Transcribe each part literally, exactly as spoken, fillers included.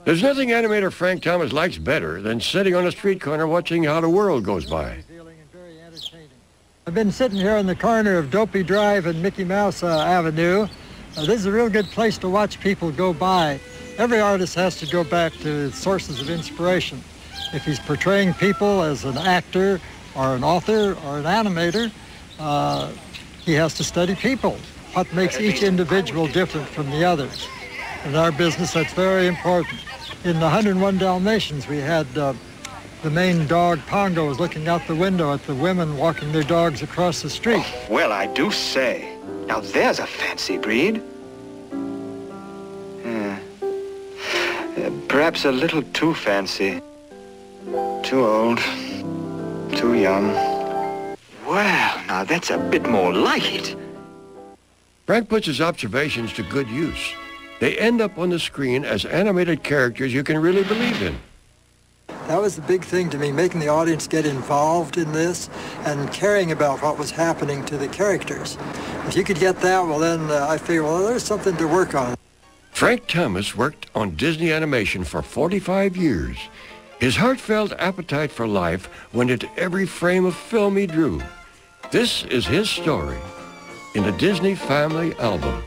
There's nothing animator Frank Thomas likes better than sitting on a street corner watching how the world goes by. I've been sitting here on the corner of Dopey Drive and Mickey Mouse uh, Avenue. Uh, this is a real good place to watch people go by. Every artist has to go back to sources of inspiration. If he's portraying people as an actor or an author or an animator, uh, he has to study people. What makes each individual different from the others? In our business, that's very important. In the one hundred and one Dalmatians, we had uh, the main dog, Pongo, was looking out the window at the women walking their dogs across the street. Oh, well, I do say. Now there's a fancy breed. Yeah. Uh, perhaps a little too fancy. Too old. Too young. Well, now that's a bit more like it. Frank puts his observations to good use. They end up on the screen as animated characters you can really believe in. That was the big thing to me, making the audience get involved in this and caring about what was happening to the characters. If you could get that, well then uh, I figured, well, there's something to work on. Frank Thomas worked on Disney animation for forty-five years. His heartfelt appetite for life went into every frame of film he drew. This is his story in the Disney Family Album.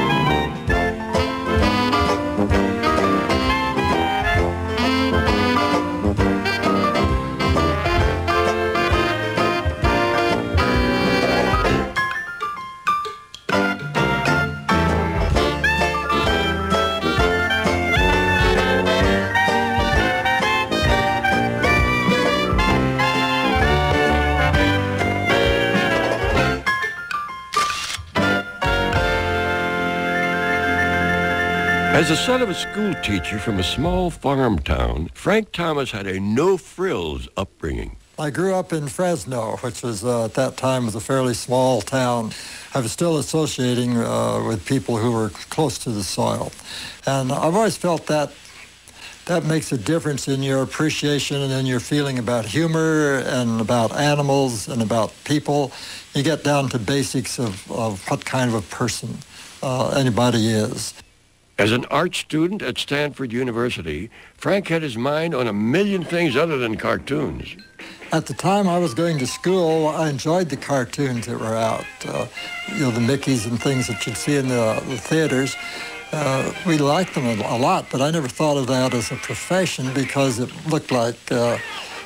As the son of a school teacher from a small farm town, Frank Thomas had a no-frills upbringing. I grew up in Fresno, which was uh, at that time was a fairly small town. I was still associating uh, with people who were close to the soil. And I've always felt that that makes a difference in your appreciation and in your feeling about humor and about animals and about people. You get down to basics of, of what kind of a person uh, anybody is. As an art student at Stanford University, Frank had his mind on a million things other than cartoons. At the time I was going to school, I enjoyed the cartoons that were out. Uh, you know, the Mickeys and things that you'd see in the, the theaters. Uh, we liked them a, a lot, but I never thought of that as a profession because it looked like, uh,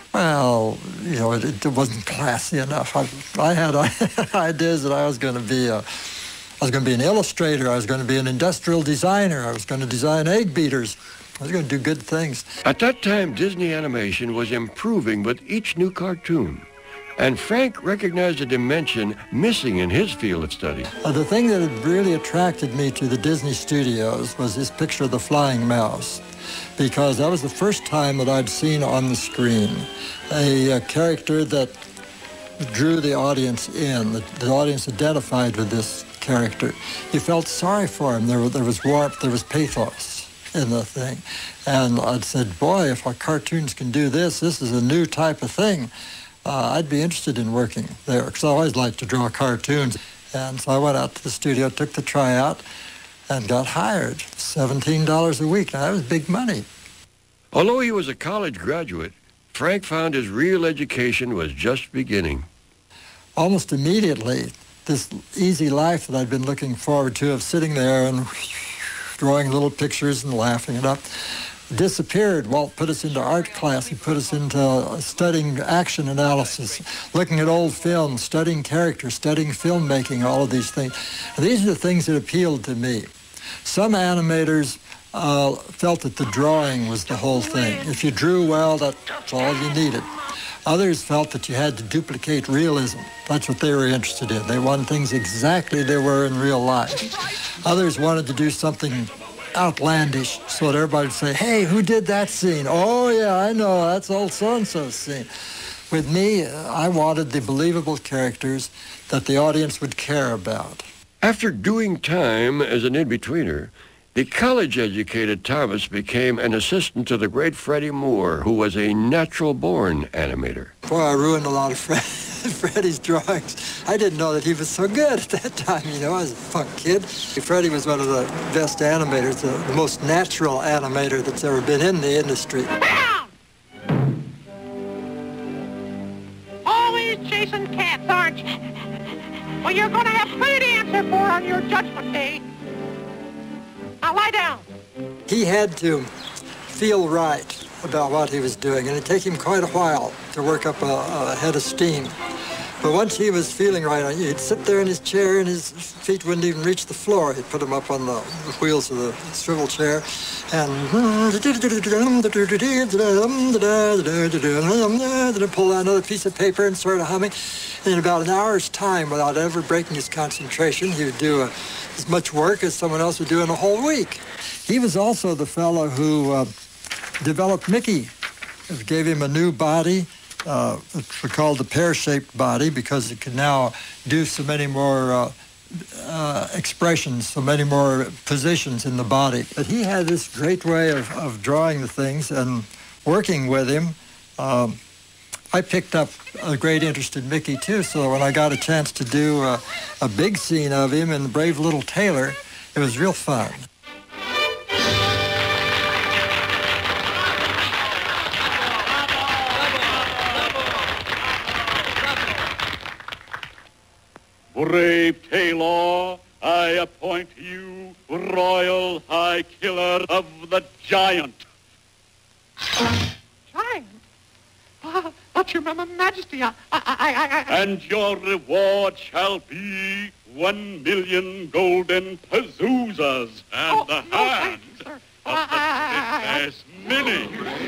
well, you know, it, it wasn't classy enough. I, I had ideas that I was going to be a I was going to be an illustrator. I was going to be an industrial designer. I was going to design egg beaters. I was going to do good things. At that time, Disney animation was improving with each new cartoon. And Frank recognized a dimension missing in his field of study. Uh, the thing that had really attracted me to the Disney studios was this picture of the flying mouse, because that was the first time that I'd seen on the screen a, a character that drew the audience in. The, the audience identified with this character. You felt sorry for him. There, there was warmth, there was pathos in the thing. And I'd said, boy, if our cartoons can do this, this is a new type of thing. Uh, I'd be interested in working there, because I always liked to draw cartoons. And so I went out to the studio, took the tryout, and got hired. seventeen dollars a week. Now, that was big money. Although he was a college graduate, Frank found his real education was just beginning. Almost immediately, this easy life that I'd been looking forward to of sitting there and drawing little pictures and laughing it up disappeared. Walt put us into art class. He put us into studying action analysis, looking at old films, studying characters, studying filmmaking, all of these things. And these are the things that appealed to me. Some animators uh, felt that the drawing was the whole thing. If you drew well, that's all you needed. Others felt that you had to duplicate realism. That's what they were interested in. They wanted things exactly they were in real life. Others wanted to do something outlandish so that everybody would say, hey, who did that scene? Oh, yeah, I know, that's old so-and-so's scene. With me, I wanted the believable characters that the audience would care about. After doing time as an in-betweener, the college-educated Thomas became an assistant to the great Freddie Moore, who was a natural-born animator. Boy, I ruined a lot of friends. Freddie's drawings. I didn't know that he was so good at that time, you know, I was a punk kid. Freddie was one of the best animators, the, the most natural animator that's ever been in the industry. Always chasing cats, aren't you? Well, you're going to have plenty to answer for on your judgment day. Now lie down. He had to feel right about what he was doing, and it'd take him quite a while to work up a, a head of steam. But once he was feeling right, he'd sit there in his chair and his feet wouldn't even reach the floor. He'd put them up on the wheels of the swivel chair and pull out another piece of paper and start humming. And in about an hour's time, without ever breaking his concentration, he would do a, as much work as someone else would do in a whole week. He was also the fellow who uh, developed Mickey. It gave him a new body. Uh, it's called the pear-shaped body because it can now do so many more uh, uh, expressions, so many more positions in the body. But he had this great way of, of drawing the things, and working with him, um, I picked up a great interest in Mickey too, so when I got a chance to do a, a big scene of him in The Brave Little Tailor, it was real fun. Brave Tailor, I appoint you Royal High Killer of the Giant. Giant? Uh, but your Majesty, I, I, I, I... And your reward shall be one million golden pezoozas and oh, the no, hand thank you, sir. of Uh, the Princess Minnie.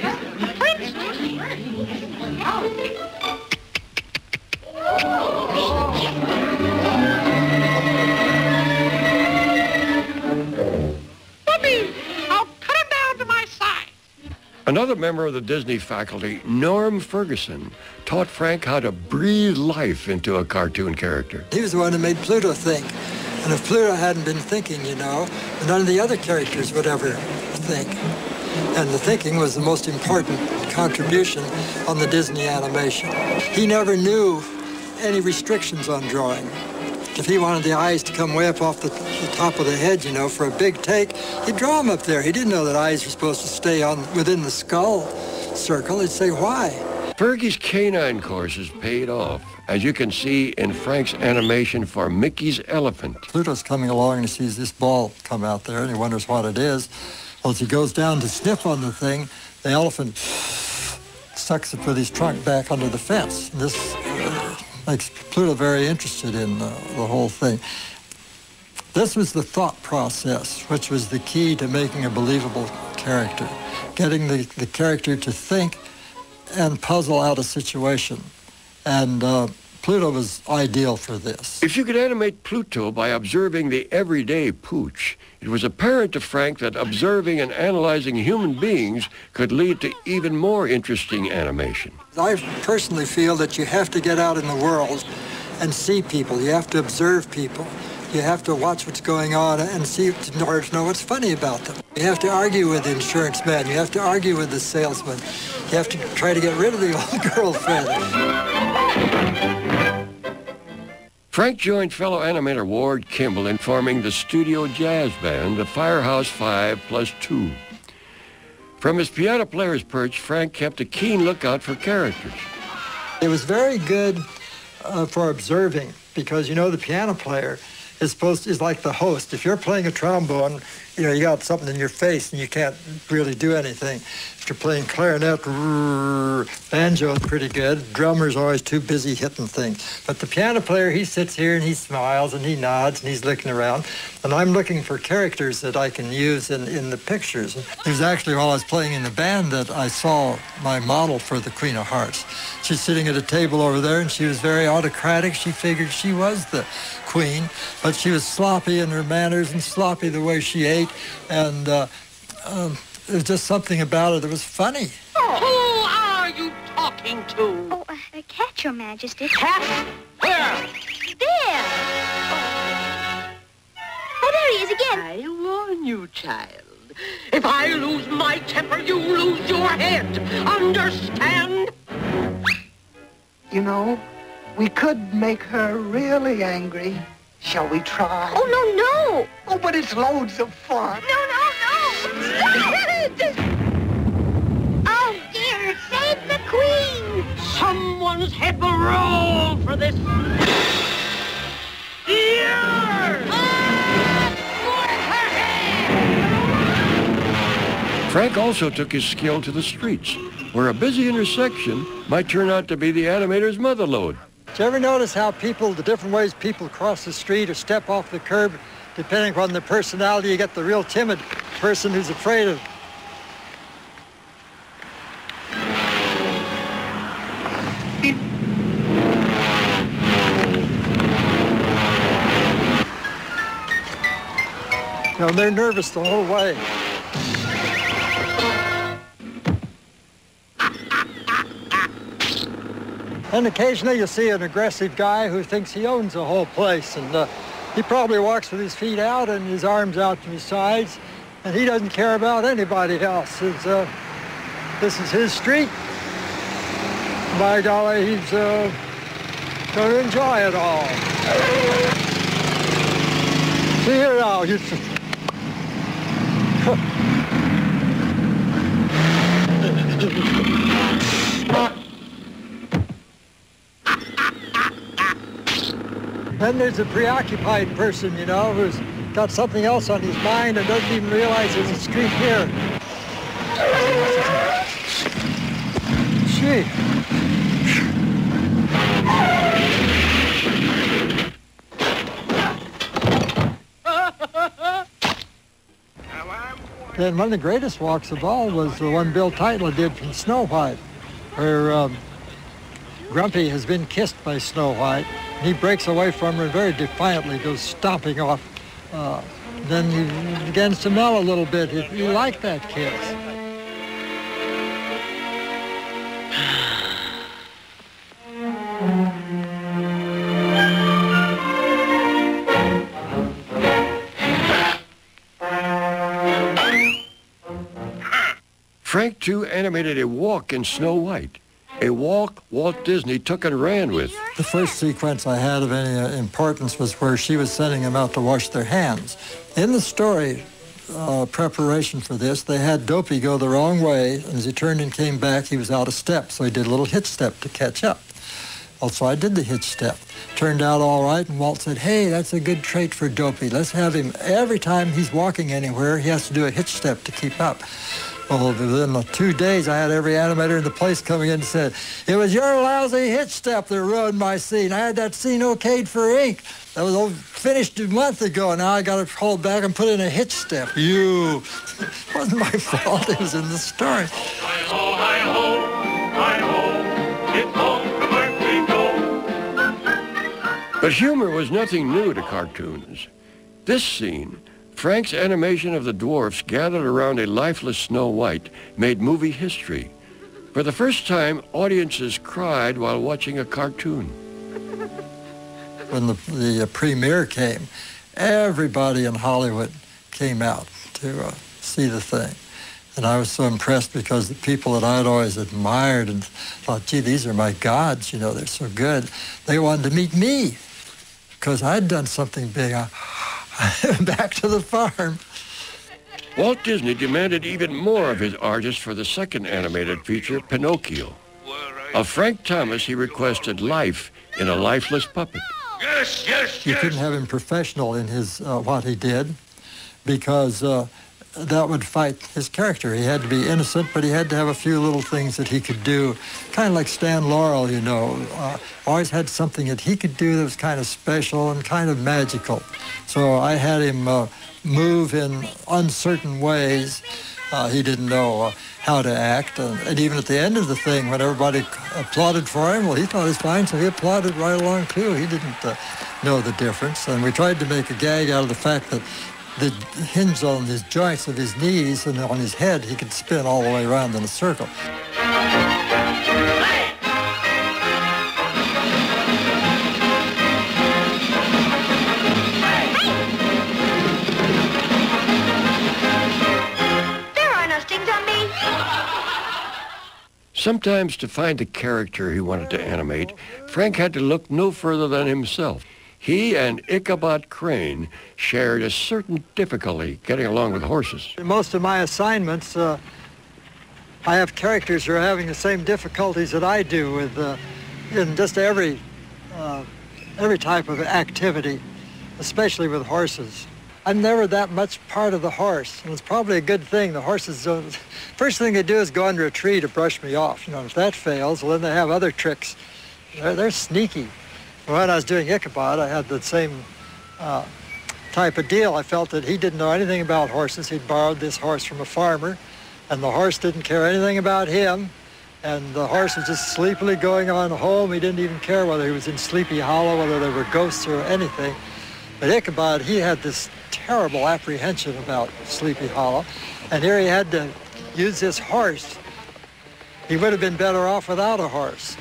Puppy, I'll cut him down to my size. Another member of the Disney faculty, Norm Ferguson, taught Frank how to breathe life into a cartoon character. He was the one who made Pluto think. And if Pluto hadn't been thinking, you know, none of the other characters would ever think. And the thinking was the most important contribution on the Disney animation. He never knew any restrictions on drawing. If he wanted the eyes to come way up off the, the top of the head, you know, for a big take, he'd draw them up there. He didn't know that eyes were supposed to stay on within the skull circle. He'd say, why? Fergie's canine courses paid off, as you can see in Frank's animation for Mickey's Elephant. Pluto's coming along and he sees this ball come out there and he wonders what it is. Well, as he goes down to sniff on the thing, the elephant sucks it with his trunk back under the fence. This uh, makes Pluto very interested in uh, the whole thing. This was the thought process, which was the key to making a believable character, getting the, the character to think and puzzle out a situation. And uh, Pluto was ideal for this. If you could animate Pluto by observing the everyday pooch, it was apparent to Frank that observing and analyzing human beings could lead to even more interesting animation. I personally feel that you have to get out in the world and see people. You have to observe people. You have to watch what's going on and see in order to know what's funny about them. You have to argue with the insurance man. You have to argue with the salesman. You have to try to get rid of the old girlfriend. Frank joined fellow animator Ward Kimball in forming the studio jazz band, the Firehouse Five plus Two. From his piano player's perch, Frank kept a keen lookout for characters. It was very good uh, for observing because, you know, the piano player is supposed to, is like the host. If you're playing a trombone, you know, you got something in your face and you can't really do anything. If you're playing clarinet, banjo is pretty good. Drummer's always too busy hitting things. But the piano player, he sits here and he smiles and he nods and he's looking around. And I'm looking for characters that I can use in, in the pictures. It was actually while I was playing in the band that I saw my model for the Queen of Hearts. She's sitting at a table over there and she was very autocratic. She figured she was the queen, but she was sloppy in her manners and sloppy the way she ate. And uh, um, there was just something about it that was funny. Who are you talking to? Oh, uh, a cat, Your Majesty. Cat? Where? There! Oh, there he is again. I warn you, child. If I lose my temper, you lose your head. Understand? You know, We could make her really angry. Shall we try? Oh, no, no. Oh, but it's loads of fun. No, no, no. Stop it! Oh, dear, save the queen. Someone's hit the roll for this. Here! Frank also took his skill to the streets, where a busy intersection might turn out to be the animator's mother lode. Did you ever notice how people, the different ways people cross the street or step off the curb, depending upon their personality? You get the real timid person who's afraid of. You know, they're nervous the whole way. And occasionally you see an aggressive guy who thinks he owns the whole place, and uh, he probably walks with his feet out and his arms out to his sides, and he doesn't care about anybody else. It's, uh, this is his street. By golly, he's uh, going to enjoy it all. See here now. You Then there's a preoccupied person, you know, who's got something else on his mind and doesn't even realize there's a street here. Gee. Then one of the greatest walks of all was the one Bill Titler did from Snow White, where um, Grumpy has been kissed by Snow White. He breaks away from her and very defiantly goes stomping off. Uh, then he begins to melt a little bit. He, he liked that kiss. Frank, too, animated a walk in Snow White, a walk Walt Disney took and ran with. The first sequence I had of any uh, importance was where she was sending them out to wash their hands. In the story uh, preparation for this, they had Dopey go the wrong way, and as he turned and came back, he was out of step, so he did a little hitch step to catch up. Also, I did the hitch step. Turned out all right, and Walt said, hey, that's a good trait for Dopey. Let's have him, every time he's walking anywhere, he has to do a hitch step to keep up. Well, within two days, I had every animator in the place coming in and said, it was your lousy hitch step that ruined my scene. I had that scene okayed for ink. That was finished a month ago. Now I got to hold back and put in a hitch step. You. It wasn't my fault. It was in the story. Hi-ho, hi-ho, hi-ho, it's home from work we go. But humor was nothing new to cartoons. This scene, Frank's animation of the dwarfs gathered around a lifeless Snow White, made movie history. For the first time, audiences cried while watching a cartoon. When the, the uh, premiere came, everybody in Hollywood came out to uh, see the thing. And I was so impressed because the people that I'd always admired and thought, gee, these are my gods, you know, they're so good. They wanted to meet me because I'd done something big. I, back to the farm. Walt Disney demanded even more of his artist for the second animated feature, Pinocchio. Of Frank Thomas, he requested life in a lifeless puppet. Yes, yes, You yes. couldn't have him professional in his uh, what he did because uh, that would fight his character. He had to be innocent, but he had to have a few little things that he could do, kind of like Stan Laurel, you know. Uh, always had something that he could do that was kind of special and kind of magical. So I had him uh, move in uncertain ways. Uh, he didn't know uh, how to act. And, and even at the end of the thing, when everybody applauded for him, well, he thought it was fine, so he applauded right along, too. He didn't uh, know the difference. And we tried to make a gag out of the fact that the hinge on his joints of his knees and on his head, he could spin all the way around in a circle. Sometimes to find the character he wanted to animate, Frank had to look no further than himself. He and Ichabod Crane shared a certain difficulty getting along with horses. In most of my assignments, uh, I have characters who are having the same difficulties that I do with uh, in just every, uh, every type of activity, especially with horses. I'm never that much part of the horse, and it's probably a good thing. The horses don't... First thing they do is go under a tree to brush me off. You know, if that fails, well, then they have other tricks. They're, they're sneaky. When I was doing Ichabod, I had the same uh, type of deal. I felt that he didn't know anything about horses. He'd borrowed this horse from a farmer, and the horse didn't care anything about him, and the horse was just sleepily going on home. He didn't even care whether he was in Sleepy Hollow, whether there were ghosts or anything. But Ichabod, he had this terrible apprehension about Sleepy Hollow, and here he had to use this horse. He would have been better off without a horse.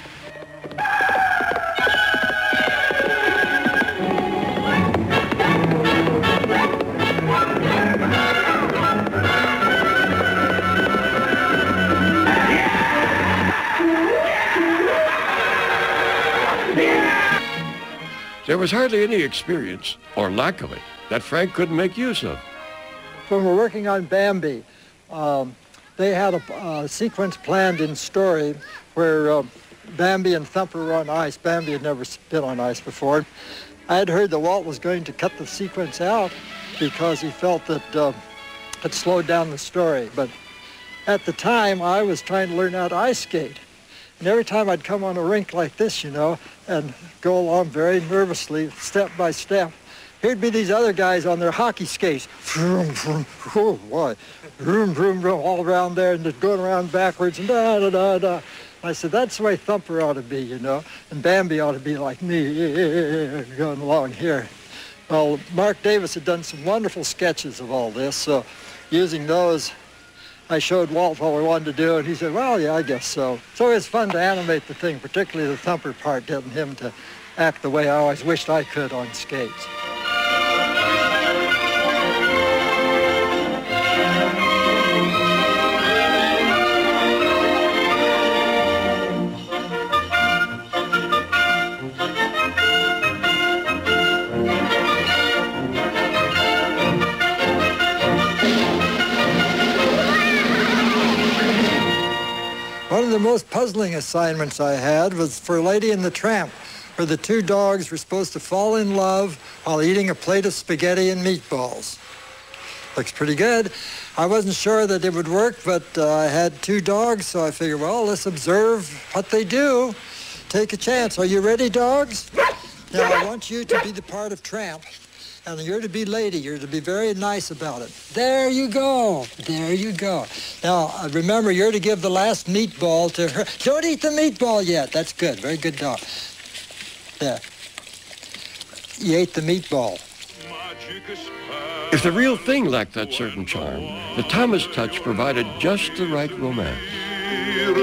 There was hardly any experience, or lack of it, that Frank couldn't make use of. When we're working on Bambi, um, they had a, a sequence planned in story where uh, Bambi and Thumper were on ice. Bambi had never been on ice before. I had heard that Walt was going to cut the sequence out because he felt that uh, it slowed down the story. But at the time, I was trying to learn how to ice skate. And every time I'd come on a rink like this, you know, and go along very nervously, step by step, here'd be these other guys on their hockey skates. Vroom, vroom, oh boy, vroom, vroom, vroom, all around there, and just going around backwards, and da, da, da, da. And I said, that's the way Thumper ought to be, you know, and Bambi ought to be like me, going along here. Well, Mark Davis had done some wonderful sketches of all this, so using those, I showed Walt what we wanted to do, and he said, well, yeah, I guess so. So it was fun to animate the thing, particularly the Thumper part, getting him to act the way I always wished I could on skates. One of the most puzzling assignments I had was for Lady and the Tramp, where the two dogs were supposed to fall in love while eating a plate of spaghetti and meatballs. Looks pretty good. I wasn't sure that it would work, but uh, I had two dogs, so I figured, well, let's observe what they do. Take a chance. Are you ready, dogs? Now, I want you to be the part of Tramp, and you're to be Lady. You're to be very nice about it. There you go. There you go. Now, remember, you're to give the last meatball to her. Don't eat the meatball yet. That's good. Very good dog. There. You ate the meatball. If the real thing lacked that certain charm, the Thomas touch provided just the right romance. For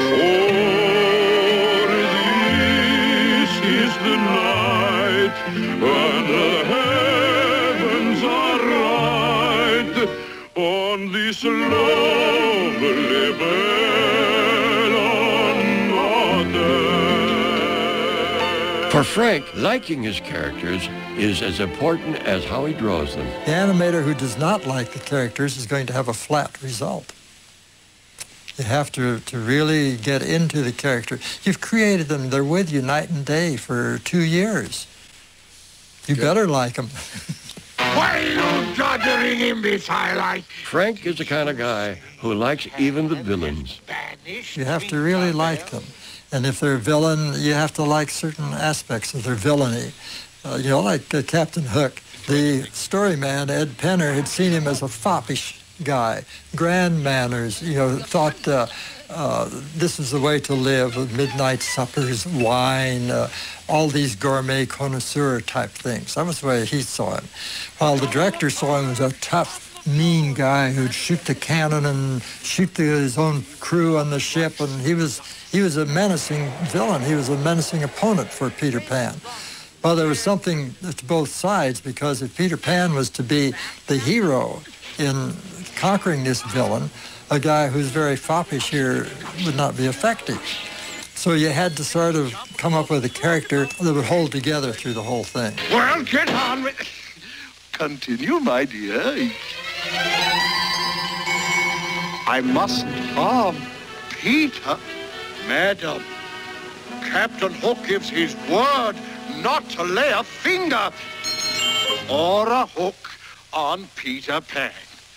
this is the night, and the heavens are right on this lovely bed on Notre. For Frank, liking his characters is as important as how he draws them. The animator who does not like the characters is going to have a flat result. You have to, to really get into the character. You've created them. They're with you night and day for two years. You Good. better like them. What are you doddering imbecile like? Frank is the kind of guy who likes even the villains. You have to really like them. And if they're a villain, you have to like certain aspects of their villainy. Uh, you know, like uh, Captain Hook. The story man, Ed Penner, had seen him as a foppish guy, grand manners, you know, thought uh, uh, this is the way to live, midnight suppers, wine, uh, all these gourmet connoisseur type things. That was the way he saw him. While the director saw him as a tough, mean guy who'd shoot the cannon and shoot the, his own crew on the ship, and he was, he was a menacing villain. He was a menacing opponent for Peter Pan. Well, there was something to both sides, because if Peter Pan was to be the hero in conquering this villain, a guy who's very foppish here would not be effective. So you had to sort of come up with a character that would hold together through the whole thing. Well, get on with... Continue, my dear. I mustn't harm Peter. Madam, Captain Hook gives his word not to lay a finger or a hook on Peter Pan.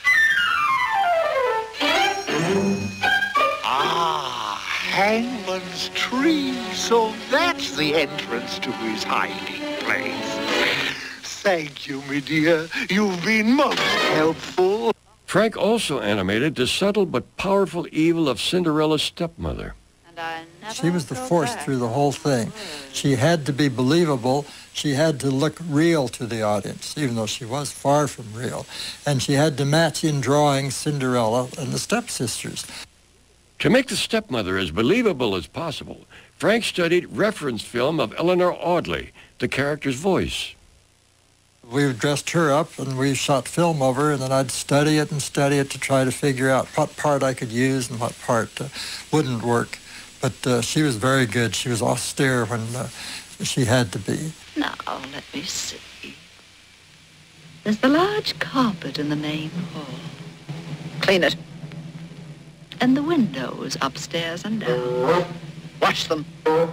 Ah, Hangman's Tree. So that's the entrance to his hiding place. Thank you, my dear. You've been most helpful. Frank also animated the subtle but powerful evil of Cinderella's stepmother. She was the force through the whole thing. She had to be believable. She had to look real to the audience, even though she was far from real. And she had to match in drawing Cinderella and the stepsisters. To make the stepmother as believable as possible, Frank studied reference film of Eleanor Audley, the character's voice. We dressed her up and we shot film over, and then I'd study it and study it to try to figure out what part I could use and what part uh, wouldn't work. But uh, she was very good. She was austere when uh, she had to be. Now, let me see. There's the large carpet in the main hall. Clean it. And the windows upstairs and down. Wash them.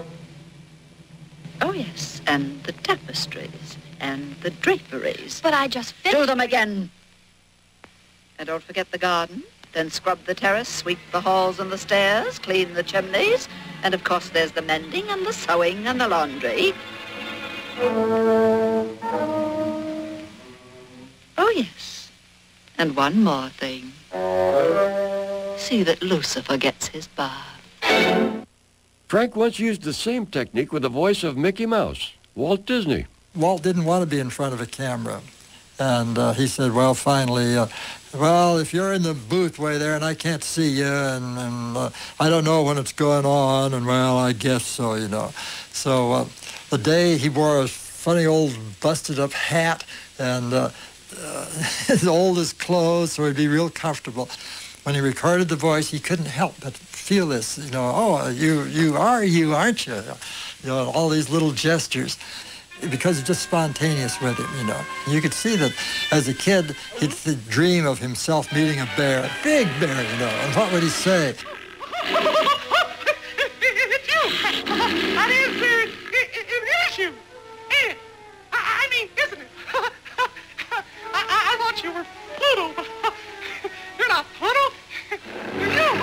Oh, yes, and the tapestries and the draperies. But I just finished. Do them again. And don't forget the garden. Then scrub the terrace, sweep the halls and the stairs, clean the chimneys, and of course there's the mending and the sewing and the laundry. Oh, yes. And one more thing. See that Lucifer gets his bath. Frank once used the same technique with the voice of Mickey Mouse, Walt Disney. Walt didn't want to be in front of a camera. And uh, he said, well, finally, uh, well, if you're in the booth way there and I can't see you and, and uh, I don't know when it's going on, and well, I guess so, you know. So uh, the day he wore a funny old busted up hat and uh, uh, his oldest clothes, so he'd be real comfortable. When he recorded the voice, he couldn't help but feel this, you know, oh, you, you are you, aren't you? You know, all these little gestures. Because it's just spontaneous with him, you know. You could see that as a kid, he'd th- dream of himself meeting a bear, a big bear, you know, and what would he say? It's you! That is, uh, it, it is you! Ain't it? I, I mean, isn't it? I, I, I thought you were Pluto, but you're not Pluto. You're you,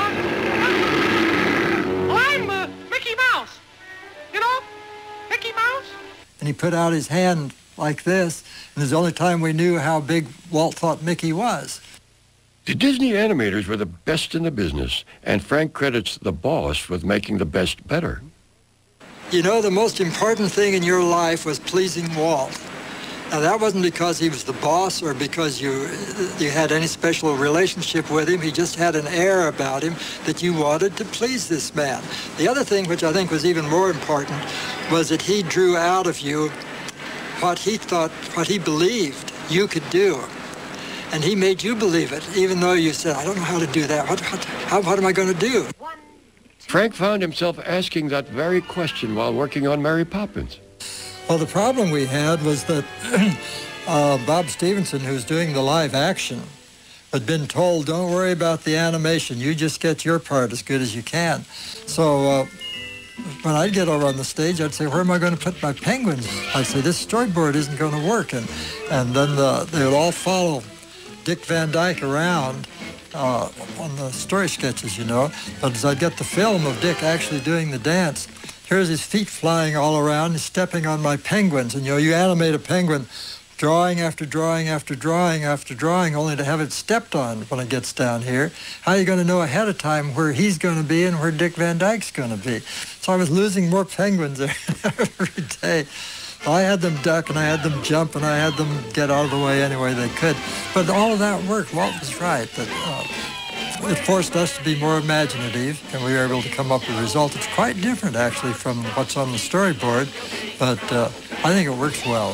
huh? Well, I'm uh, Mickey Mouse. You know? Mickey Mouse? And he put out his hand like this, and it's the only time we knew how big Walt thought Mickey was. The Disney animators were the best in the business, and Frank credits the boss with making the best better. You know, the most important thing in your life was pleasing Walt. Now, that wasn't because he was the boss or because you, you had any special relationship with him. He just had an air about him that you wanted to please this man. The other thing, which I think was even more important, was that he drew out of you what he thought, what he believed you could do. And he made you believe it, even though you said, I don't know how to do that. What, what, how, what am I going to do? Frank found himself asking that very question while working on Mary Poppins. Well, the problem we had was that uh, Bob Stevenson, who's doing the live action, had been told, don't worry about the animation. You just get your part as good as you can. So uh, when I'd get over on the stage, I'd say, where am I going to put my penguins? I'd say, this storyboard isn't going to work. And, and then the, they would all follow Dick Van Dyke around uh, on the story sketches, you know. But as I'd get the film of Dick actually doing the dance, here's his feet flying all around, he's stepping on my penguins. And, you know, you animate a penguin drawing after drawing after drawing after drawing, only to have it stepped on when it gets down here. How are you going to know ahead of time where he's going to be and where Dick Van Dyke's going to be? So I was losing more penguins every day. I had them duck, and I had them jump, and I had them get out of the way any way they could. But all of that worked. Walt was right. That, uh, it forced us to be more imaginative, and we were able to come up with a result that's quite different, actually, from what's on the storyboard. But uh, I think it works well.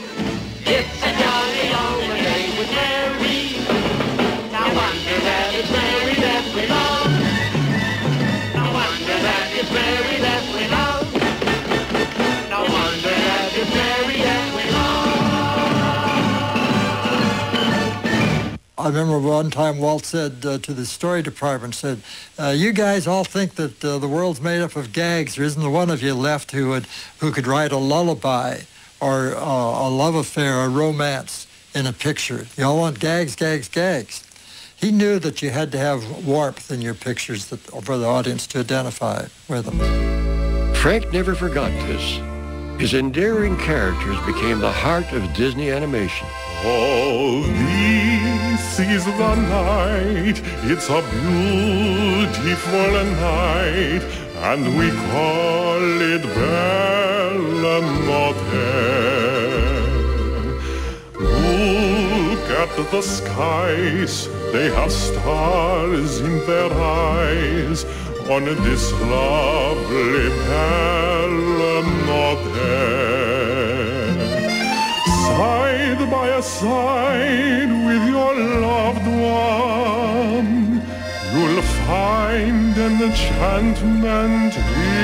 It's a jolly old day with Mary. Now wonder that it's I remember one time Walt said uh, to the story department, said, uh, you guys all think that uh, the world's made up of gags. There isn't one of you left who would who could write a lullaby or uh, a love affair or romance in a picture. You all want gags, gags, gags. He knew that you had to have warmth in your pictures that, for the audience to identify with them. Frank never forgot this. His endearing characters became the heart of Disney animation. Oh, this is the night, it's a beautiful night, and we call it Bella Notte. Look at the skies, they have stars in their eyes, on this lovely Bella Notte. Side by side with your loved one, you'll find an enchantment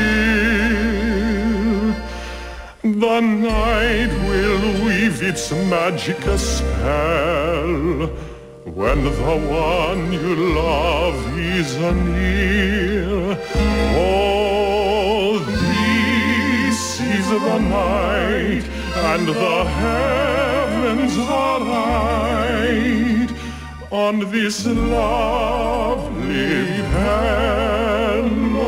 here. The night will weave its magic spell when the one you love is near. Oh, this is the night, and the heavens are right on this lovely Bella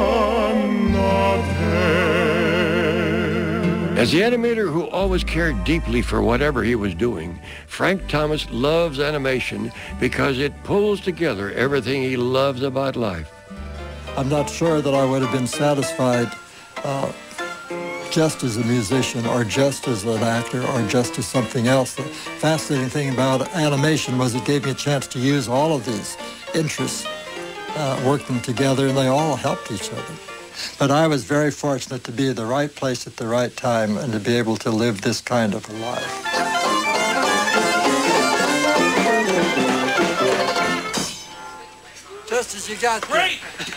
Notte. As the animator who always cared deeply for whatever he was doing, Frank Thomas loves animation because it pulls together everything he loves about life. I'm not sure that I would have been satisfied uh, just as a musician or just as an actor or just as something else. The fascinating thing about animation was it gave me a chance to use all of these interests, uh, work them together, and they all helped each other. But I was very fortunate to be in the right place at the right time and to be able to live this kind of a life. Just as you got there. Great!